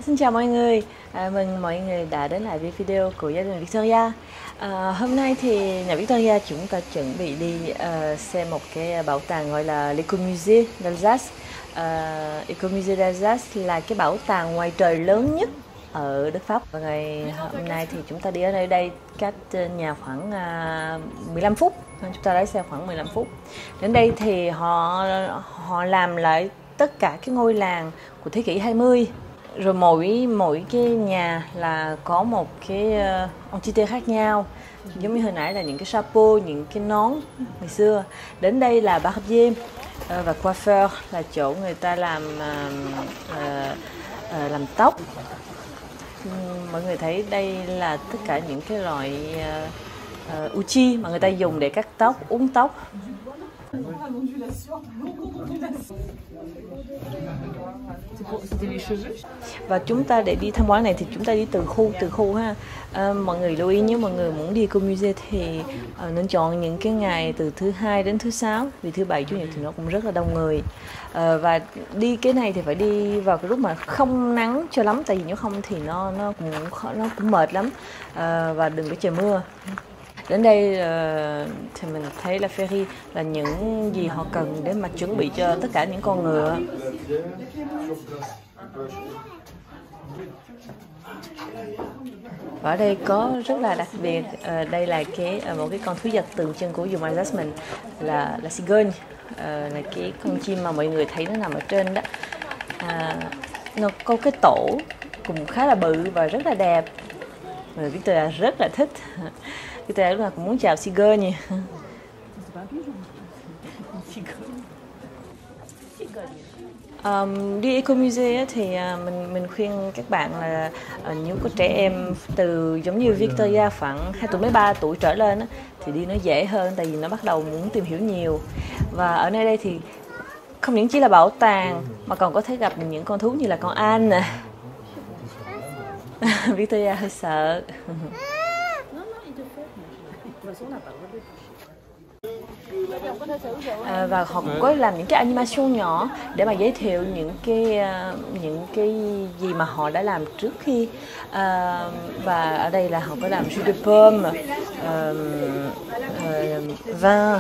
Xin chào mọi người, mừng mọi người đã đến lại với video của gia đình Victoria. Hôm nay thì nhà Victoria chúng ta chuẩn bị đi xem một cái bảo tàng gọi là l'Écomusée d'Alsace. Écomusée d'Alsace là cái bảo tàng ngoài trời lớn nhất ở nước Pháp. Và ngày hôm nay thì chúng ta đi ở nơi đây cách nhà khoảng 15 phút. Chúng ta lái xe khoảng 15 phút. Đến đây thì họ làm lại tất cả cái ngôi làng của thế kỷ 20. Rồi mỗi cái nhà là có một cái entité khác nhau, giống như hồi nãy là những cái chapeau, những cái nón ngày xưa. Đến đây là barbier và coiffeur là chỗ người ta làm tóc. Mọi người thấy đây là tất cả những cái loại outil mà người ta dùng để cắt tóc, uốn tóc. Và chúng ta để đi tham quan này thì chúng ta đi từ khu ha. Mọi người lưu ý nếu mọi người muốn đi Écomusée thì nên chọn những cái ngày từ thứ Hai đến thứ Sáu, vì thứ Bảy Chủ nhật thì nó cũng rất là đông người. Và đi cái này thì phải đi vào cái lúc mà không nắng cho lắm, tại vì nếu không thì nó cũng mệt lắm. Và đừng có trời mưa. Đến đây thì mình thấy là ferry là những gì họ cần để mà chuẩn bị cho tất cả những con ngựa. Và ở đây có rất là đặc biệt, đây là một cái con thú vật tượng trưng của vùng Alsace mình là cigogne, là cái con chim mà mọi người thấy nó nằm ở trên đó. Nó có cái tổ cũng khá là bự và rất là đẹp, và Victoria rất là thích. Victoria lúc nào cũng muốn chào cigogne. Đi Écomusée thì mình khuyên các bạn là nếu có trẻ em từ giống như Victoria khoảng 2 tuổi mấy 3 tuổi trở lên á, thì đi nó dễ hơn, tại vì nó bắt đầu muốn tìm hiểu nhiều. Và ở nơi đây thì không những chỉ là bảo tàng mà còn có thể gặp những con thú như là con An nè. Victoria hơi sợ. Và họ cũng có làm những cái animation nhỏ để mà giới thiệu những cái gì mà họ đã làm trước khi. Và ở đây là họ có làm jus de pomme, vin.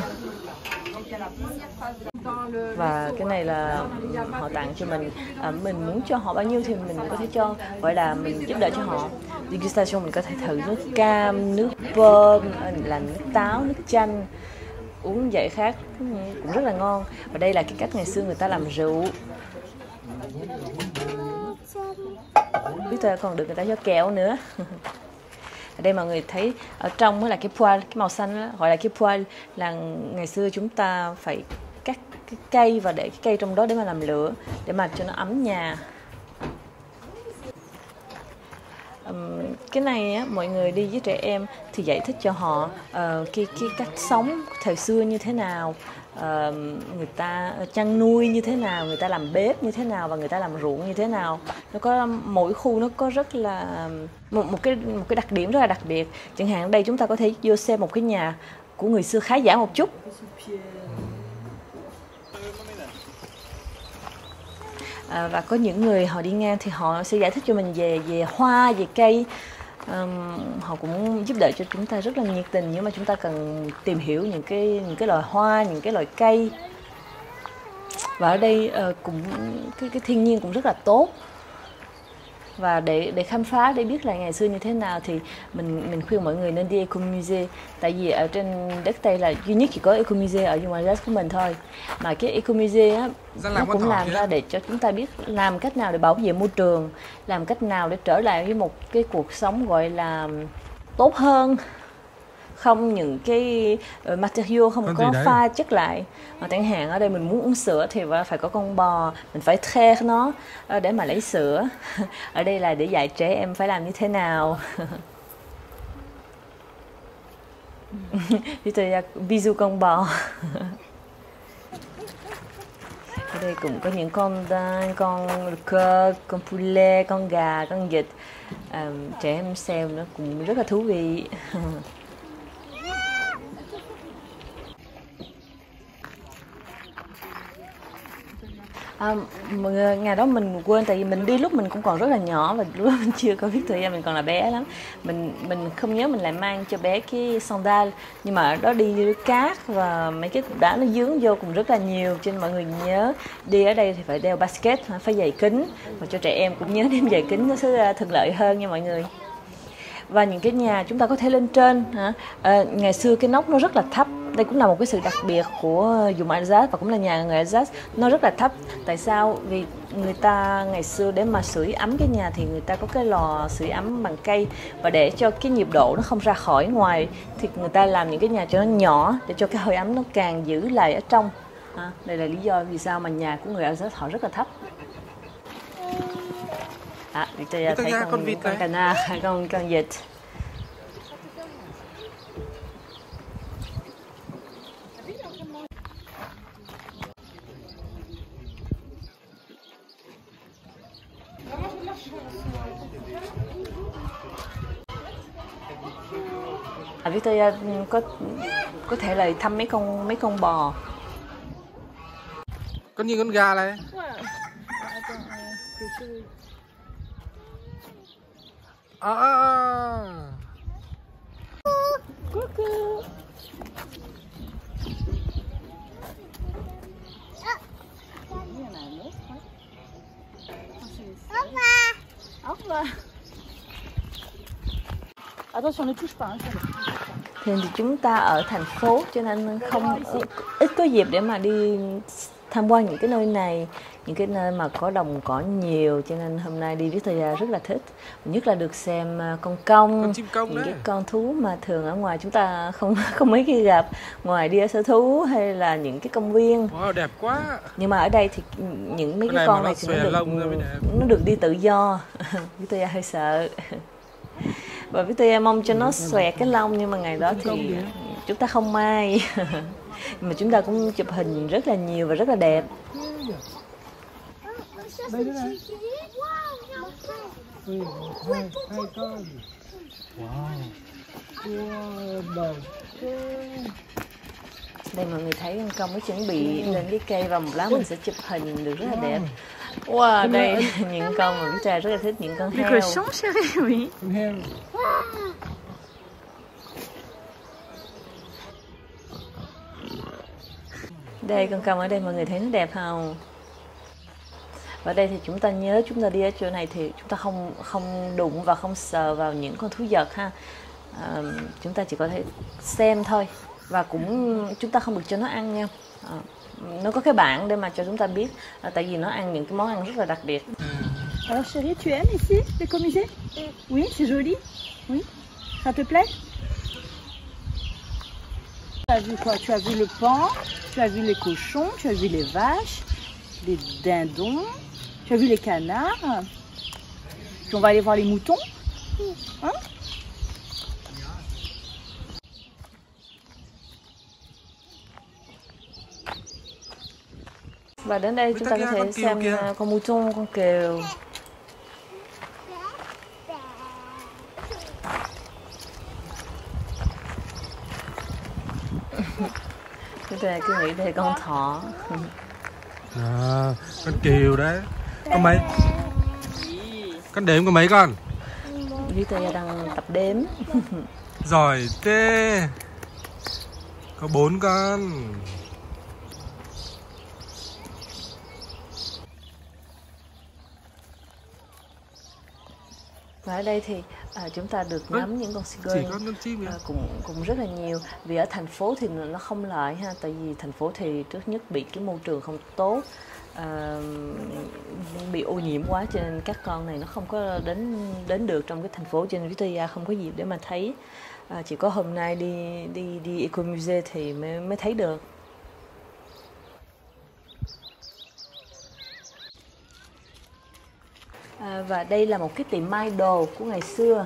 Và cái này là họ tặng cho mình, mình muốn cho họ bao nhiêu thì mình có thể cho, gọi là mình giúp đỡ cho họ. Degustation mình có thể thử nước cam, nước pomme, là nước táo, nước chanh, uống vậy khác cũng rất là ngon. Và đây là cái cách ngày xưa người ta làm rượu. Biết tôi còn được người ta cho kẹo nữa. Ở đây mọi người thấy ở trong mới là cái poêle, cái màu xanh đó, gọi là cái poêle, là ngày xưa chúng ta phải cắt cái cây và để cái cây trong đó để mà làm lửa, để mà cho nó ấm nhà. Cái này á, mọi người đi với trẻ em thì giải thích cho họ cái cách sống thời xưa như thế nào, người ta chăn nuôi như thế nào, người ta làm bếp như thế nào và người ta làm ruộng như thế nào. Nó có mỗi khu nó có rất là một cái đặc điểm rất là đặc biệt. Chẳng hạn ở đây chúng ta có thể vô xem một cái nhà của người xưa khá giả một chút. Và có những người họ đi ngang thì họ sẽ giải thích cho mình về hoa, về cây. Họ cũng giúp đỡ cho chúng ta rất là nhiệt tình nếu mà chúng ta cần tìm hiểu những cái loài hoa, những cái loài cây. Và ở đây cũng cái thiên nhiên cũng rất là tốt. Và để khám phá, để biết là ngày xưa như thế nào thì mình khuyên mọi người nên đi Écomusée. Tại vì ở trên đất Tây là duy nhất chỉ có Écomusée ở vùng Alsace của mình thôi. Mà cái Écomusée á, nó cũng làm ra để cho chúng ta biết làm cách nào để bảo vệ môi trường, làm cách nào để trở lại với một cái cuộc sống gọi là tốt hơn, không những cái material không có pha chất lại. Chẳng hạn ở đây mình muốn uống sữa thì phải có con bò, mình phải the nó để mà lấy sữa. Ở đây là để dạy trẻ em phải làm như thế nào. Victoria bisou con bò. Ở đây cũng có những con đan, con coq, con poulet, con gà, con vịt. Trẻ em xem nó cũng rất là thú vị. Ngày đó mình quên, tại vì mình đi lúc mình cũng còn rất là nhỏ và lúc đó mình chưa có Victoria, mình còn là bé lắm. Mình không nhớ mình lại mang cho bé cái sandal, nhưng mà ở đó đi với cát và mấy cái cục đá nó dướng vô cùng rất là nhiều, cho nên mọi người nhớ đi ở đây thì phải đeo basket, phải giày kính, và cho trẻ em cũng nhớ đem giày kính, nó sẽ thuận lợi hơn nha mọi người. Và những cái nhà chúng ta có thể lên trên hả? Ngày xưa cái nóc nó rất là thấp, đây cũng là một cái sự đặc biệt của vùng Alsace và cũng là nhà người Alsace, nó rất là thấp. Tại sao? Vì người ta ngày xưa để mà sưởi ấm cái nhà thì người ta có cái lò sưởi ấm bằng cây, và để cho cái nhiệt độ nó không ra khỏi ngoài thì người ta làm những cái nhà cho nó nhỏ để cho cái hơi ấm nó càng giữ lại ở trong. Đây là lý do vì sao mà nhà của người Alsace họ rất là thấp. Victoria thấy con vịt, con cà na, con vịt. Victoria có thể là thăm mấy con bò. Con nhìn con gà này. Coucou. Attention, ne touche pas. Thì chúng ta ở thành phố cho nên ít có dịp để mà đi tham quan những cái nơi này, những cái nơi mà có đồng cỏ nhiều, cho nên hôm nay đi Victoria rất là thích, nhất là được xem con chim công những cái con thú mà thường ở ngoài chúng ta không mấy khi gặp, ngoài đi ở sở thú hay là những cái công viên. Wow, đẹp quá. Nhưng mà ở đây thì mấy cái con này thì nó được đi tự do. Victoria hơi sợ. Và Victoria mong cho nó xòe cái lông, nhưng mà ngày đó thì chúng ta không may. Mà chúng ta cũng chụp hình rất là nhiều và rất là đẹp. Đây mọi người thấy con công nó chuẩn bị lên cái cây và một lát mình sẽ chụp hình được rất là đẹp. Wow, đây những con mà Victoria rất là thích, những con heo. Đây con công ở đây mọi người thấy nó đẹp không? Và đây thì chúng ta nhớ chúng ta đi ở chỗ này thì chúng ta không đụng và không sờ vào những con thú vật ha. Chúng ta chỉ có thể xem thôi, và cũng chúng ta không được cho nó ăn nha. Nó có cái bảng để mà cho chúng ta biết, tại vì nó ăn những cái món ăn rất là đặc biệt. Alors chérie, tu aimes ici l'écomusée? Oui, c'est joli. Oui, ça te plaît? Tu as vu quoi? Tu as vu le paon, tu as vu les cochons, tu as vu les vaches, les dindons, tu as vu les canards. Puis on va aller voir les moutons. Hein? Và đến đây chúng ta có thể xem con mouton, con cừu. Chúng ta cứ nghĩ đây con thỏ. Con cừu đấy. Con mấy? Con đếm có mấy con? Victoria đang tập đếm. Giỏi thế. Có 4 con. Và ở đây thì chúng ta được ngắm những con seagull cũng rất là nhiều. Vì ở thành phố thì nó không lợi ha, tại vì thành phố thì trước nhất bị cái môi trường không tốt, bị ô nhiễm quá, cho nên các con này nó không có đến được trong cái thành phố, cho nên Victoria không có dịp để mà thấy. Chỉ có hôm nay đi Ecomusée thì mới thấy được. Và đây là một cái tiệm may đồ của ngày xưa.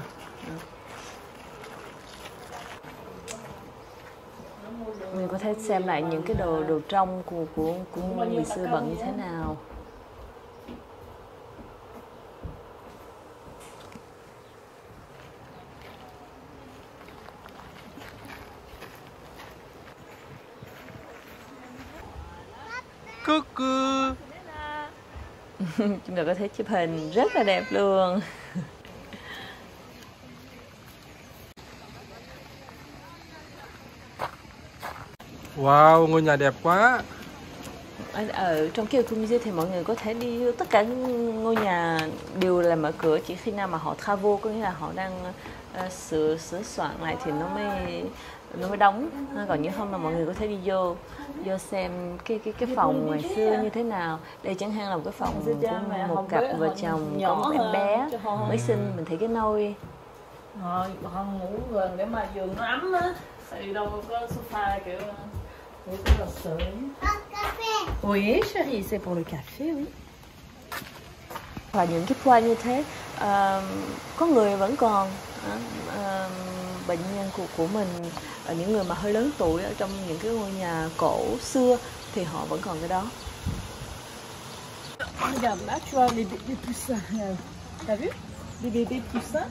Mình có thể xem lại những cái đồ trong của người xưa bận như thế nào. Coucou. Chúng ta có thể chụp hình rất là đẹp luôn. Wow, ngôi nhà đẹp quá. Ở trong cái khu musée thì mọi người có thể đi tất cả những ngôi nhà đều là mở cửa, chỉ khi nào mà họ travaux, có nghĩa là họ đang sửa soạn lại thì nó mới đóng. Còn nếu không là mọi người có thể đi vô xem cái phòng ngày xưa như thế nào. Đây chẳng hạn là một cái phòng của một cặp vợ chồng có một em bé mới sinh, mình thấy cái nôi. Họ ngủ gần để mà giường nó ấm á, tại vì đâu có sofa kiểu ngủ có lò sưởi. Oui, chérie, c'est pour le café, oui. Và những cái poa như thế, có người vẫn còn bệnh nhân của mình, những người mà hơi lớn tuổi ở trong những cái ngôi nhà cổ xưa thì họ vẫn còn cái đó. Regarde là, tu as les poussins. T'as vu? Des bébés poussins.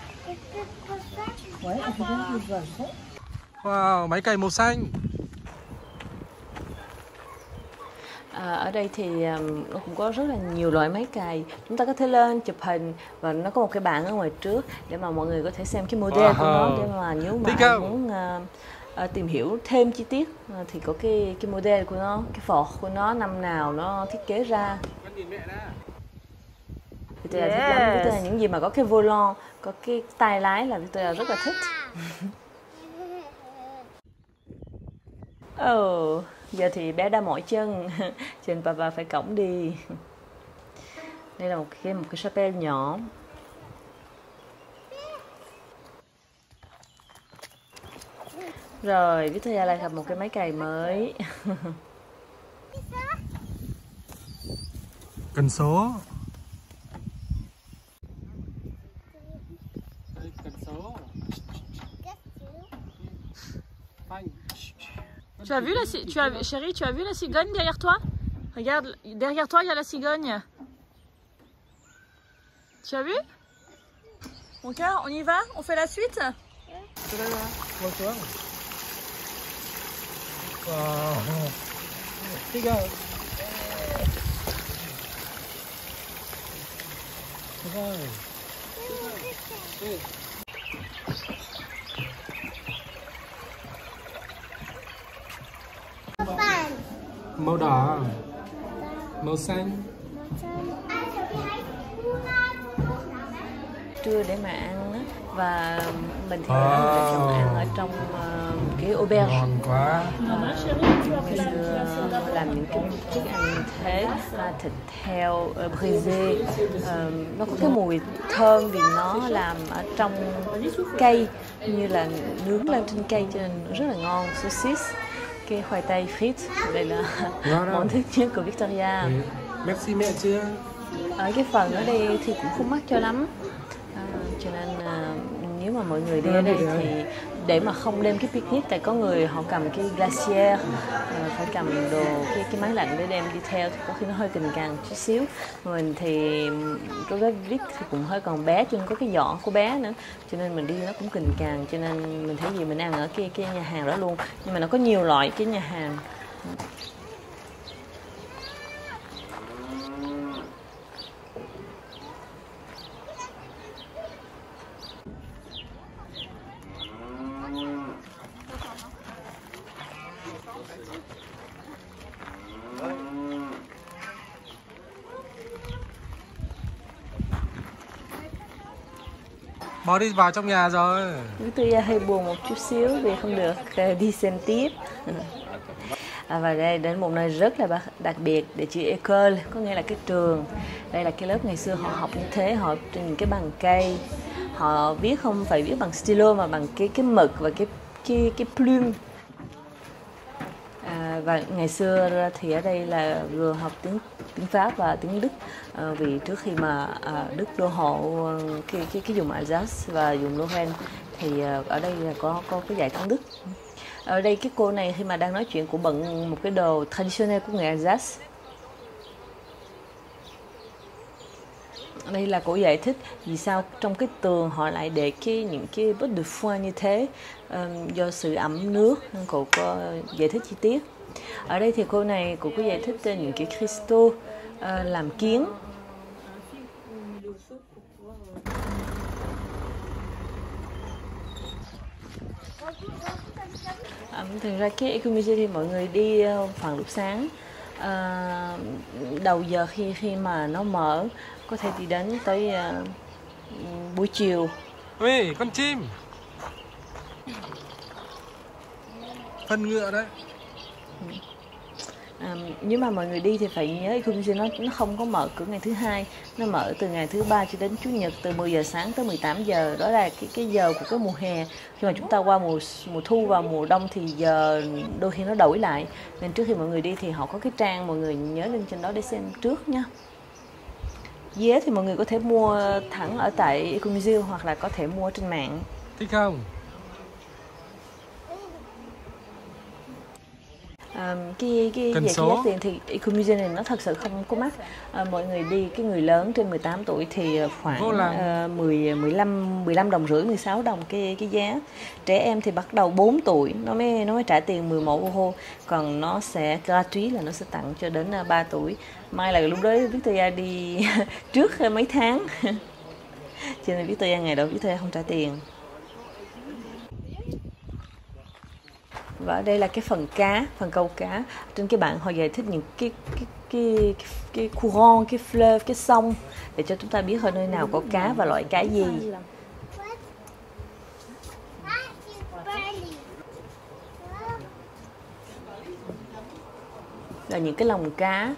Ouais, regarde les poissons. Wow, máy cày màu xanh. Ở đây thì nó cũng có rất là nhiều loại máy cày. Chúng ta có thể lên chụp hình và nó có một cái bảng ở ngoài trước để mà mọi người có thể xem cái model của nó, để mà nếu mà ai muốn tìm hiểu thêm chi tiết thì có cái model của nó, cái Ford của nó năm nào nó thiết kế ra. Victoria thích lắm. Victoria những gì mà có cái volant, có cái tay lái là Victoria rất là thích. Giờ thì bé đã mỏi chân, cho nên papa phải cõng đi. Đây là một cái chapelle nhỏ. Rồi, Victoria lại gặp một cái máy cày mới. Cần số. Tu as vu chérie, tu as vu la cigogne derrière toi? Regarde, derrière toi, il y a la cigogne. Tu as vu? Mon cœur, on y va? On fait la suite? Wow. Regarde. Màu đỏ, màu xanh. Trưa để mà ăn á, và mình thì ăn ở trong cái auberge. Ngon quá. Ngày xưa làm những cái chiếc ăn như thế, thịt heo brisé, nó có cái mùi thơm vì nó làm ở trong cây, như là nướng lên trên cây cho nên rất là ngon. Saucisse, cái khoai tây frites, đây là món thích nhất của Victoria. Merci mẹ chưa? Ở cái phần ở đây thì cũng không mắc cho lắm, cho nên nếu mà mọi người đi ở đây thì để mà không đem cái picnic, tại có người họ cầm cái glacier, phải cầm đồ cái máy lạnh để đem đi theo thì có khi nó hơi cình càng chút xíu. Mình thì đối với Vic thì cũng hơi còn bé, cho nên có cái giỏ của bé nữa, cho nên mình đi nó cũng cình càng, cho nên mình thấy gì mình ăn ở cái nhà hàng đó luôn. Nhưng mà nó có nhiều loại cái nhà hàng. Bò đi vào trong nhà rồi. Victoria hơi buồn một chút xíu vì không được đi xem tiếp. Và đây đến một nơi rất là đặc biệt, địa chỉ école, có nghĩa là cái trường. Đây là cái lớp ngày xưa họ học như thế, họ trên những cái bằng cây. Họ viết không phải viết bằng stylo mà bằng cái mực và cái plume. Và ngày xưa thì ở đây là vừa học tiếng Pháp và tiếng Đức, vì trước khi mà Đức đô hộ cái vùng Alsace và vùng Lorraine thì ở đây là có cái dạy tiếng Đức. Ở đây cái cô này khi mà đang nói chuyện cũng bận một cái đồ traditionnel của người Alsace. Đây là cô giải thích vì sao trong cái tường họ lại để những cái bớt de foin như thế, do sự ẩm nước. Cô có giải thích chi tiết. Ở đây thì cô này cũng có giải thích những cái crystal làm kiến. Thực ra cái Ecomusée thì mọi người đi khoảng lúc sáng, đầu giờ khi mà nó mở, có thể đi đến tới buổi chiều. Ê, con chim. Phân ngựa đấy. Nếu mà mọi người đi thì phải nhớ Ecomusée nó không có mở cửa ngày thứ hai, nó mở từ ngày thứ ba cho đến chủ nhật, từ 10 giờ sáng tới 18 giờ. Đó là cái giờ của cái mùa hè. Khi mà chúng ta qua mùa thu và mùa đông thì giờ đôi khi nó đổi lại, nên trước khi mọi người đi thì họ có cái trang, mọi người nhớ lên trên đó để xem trước nhé. Vé thì mọi người có thể mua thẳng ở tại Ecomusée hoặc là có thể mua trên mạng. Thích không? Cái về giá tiền thì Ecomusée này nó thật sự không có mắc. Mọi người đi, cái người lớn trên 18 tuổi thì khoảng 15 đồng rưỡi, 16 đồng cái giá. Trẻ em thì bắt đầu 4 tuổi nó mới trả tiền 11 euro, còn nó sẽ gratuit là nó sẽ tặng cho đến 3 tuổi. May là lúc đó Victoria đi trước mấy tháng cho nên Victoria ngày đó Victoria không trả tiền. Và ở đây là cái phần câu cá. Trên cái bảng họ giải thích những cái courant, cái fleuve, cái sông để cho chúng ta biết ở nơi nào có cá và loại cá gì. Là những cái lồng cá.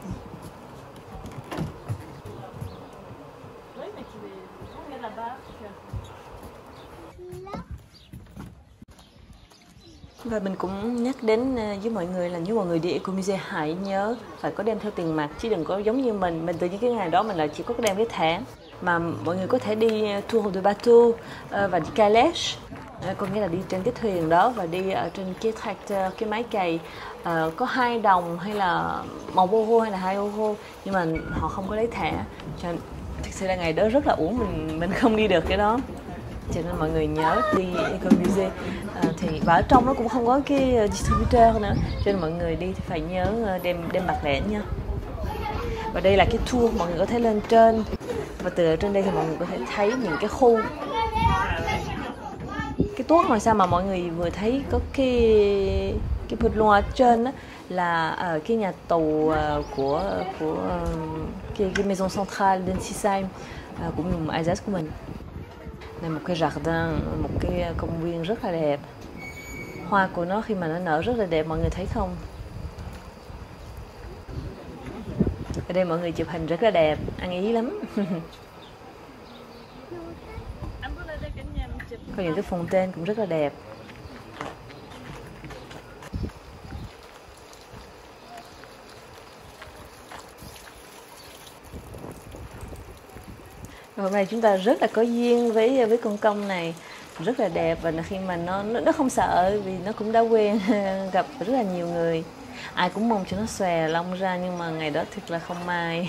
Và mình cũng nhắc đến với mọi người là nếu mọi người đi Ecomusée hãy nhớ phải có đem theo tiền mặt, chứ đừng có giống như mình từ những cái ngày đó mình là chỉ có đem cái thẻ. Mà mọi người có thể đi tour de bateau và đi calèche, có nghĩa là đi trên cái thuyền đó và đi ở trên cái tracteur, cái máy cày, có 2 đồng hay là 1 euro hay là 2 euro, nhưng mà họ không có lấy thẻ, cho nên thực sự là ngày đó rất là uổng mình không đi được cái đó. Cho nên mọi người nhớ đi Ecomusée thì và ở trong nó cũng không có cái distributeur nữa, cho nên mọi người đi thì phải nhớ đem bạc lẻ nha. Và đây là cái tour, mọi người có thể lên trên và từ ở trên đây thì mọi người có thể thấy những cái khu. Cái tuốt ngoài sao mà mọi người vừa thấy có cái pavillon ở trên đó là ở cái nhà tù của cái maison centrale d'Ensisheim, cũng dùng Alsace của mình. Này một cái jardin, một cái công viên rất là đẹp. Hoa của nó khi mà nó nở rất là đẹp, mọi người thấy không? Ở đây mọi người chụp hình rất là đẹp, ăn ý lắm. Có những cái fontaine cũng rất là đẹp. Hôm nay chúng ta rất là có duyên với con công này, rất là đẹp, và khi mà nó không sợ vì nó cũng đã quen gặp rất là nhiều người. Ai cũng mong cho nó xòe lông ra, nhưng mà ngày đó thật là không may.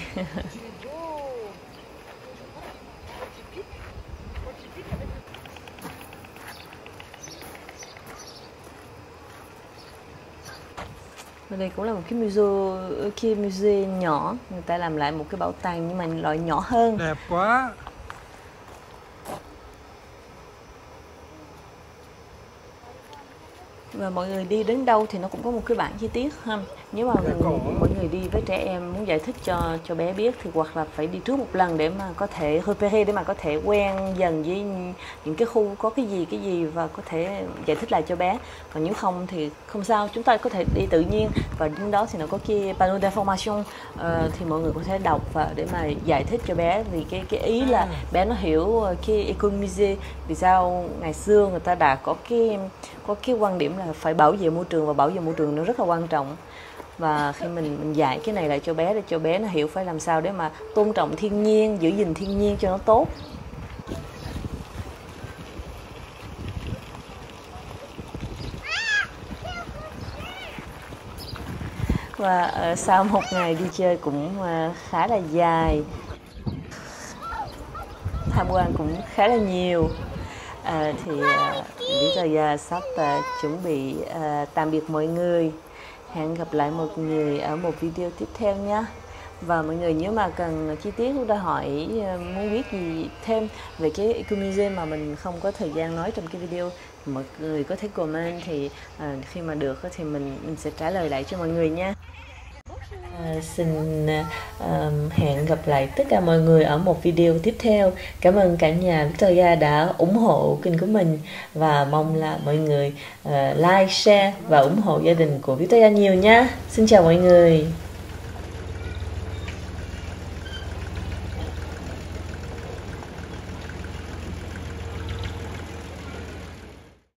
Ở đây cũng là một cái musée nhỏ, người ta làm lại một cái bảo tàng nhưng mà loại nhỏ hơn. Đẹp quá. Và mọi người đi đến đâu thì nó cũng có một cái bảng chi tiết ha. Nếu mà mọi người đi với trẻ em muốn giải thích cho bé biết thì hoặc là phải đi trước một lần để mà có thể repérer, để mà có thể quen dần với những cái khu có cái gì và có thể giải thích lại cho bé. Còn nếu không thì không sao, chúng ta có thể đi tự nhiên, và đến đó thì nó có cái panneau d'information, thì mọi người có thể đọc và để mà giải thích cho bé. Vì cái ý là bé nó hiểu cái Ecomusée, vì sao ngày xưa người ta đã có cái quan điểm là phải bảo vệ môi trường, và bảo vệ môi trường nó rất là quan trọng. Và khi mình dạy cái này lại cho bé để cho bé nó hiểu phải làm sao để mà tôn trọng thiên nhiên, giữ gìn thiên nhiên cho nó tốt. Và sau một ngày đi chơi cũng khá là dài, tham quan cũng khá là nhiều, thì bây giờ sắp chuẩn bị tạm biệt mọi người. Hẹn gặp lại mọi người ở một video tiếp theo nhé. Và mọi người nếu mà cần chi tiết đòi hỏi muốn biết gì thêm về cái ecomuseum mà mình không có thời gian nói trong cái video, mọi người có thể comment thì khi mà được thì mình sẽ trả lời lại cho mọi người nha. Xin hẹn gặp lại tất cả mọi người ở một video tiếp theo. Cảm ơn cả nhà Victoria đã ủng hộ kênh của mình và mong là mọi người like, share và ủng hộ gia đình của Victoria nhiều nha. Xin chào mọi người.